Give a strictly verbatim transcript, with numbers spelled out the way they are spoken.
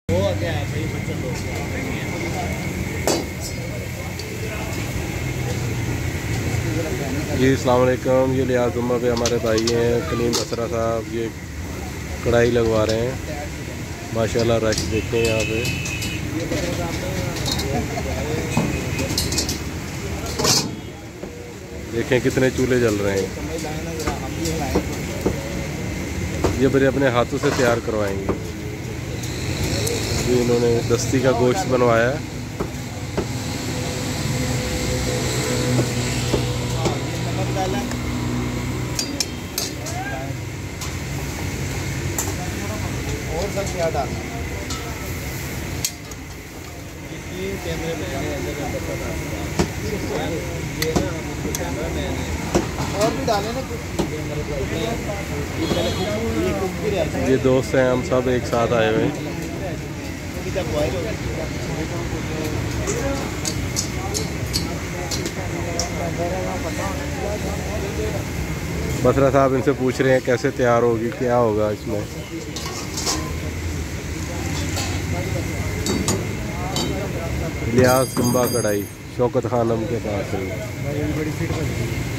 जी अस्सलाम वालेकुम। ये लियाज़ जुम्मा पे हमारे भाई हैं कलीम बसरा साहब, ये कढ़ाई लगवा रहे हैं। माशाल्लाह रश देखें यहाँ पे। देखें कितने चूल्हे जल रहे हैं। ये बड़े अपने हाथों से तैयार करवाएंगे। ये इन्होंने दस्ती का गोश्त बनवाया है। और सब क्या डालना कैमरे में और भी डाले ना कुछ। ये दोस्त हैं, हम सब एक साथ आए हुए हैं। बसरा साहब इनसे पूछ रहे हैं कैसे तैयार होगी, क्या होगा इसमें। लियाज़ जुम्मा कढ़ाई शौकत खानम के पास है।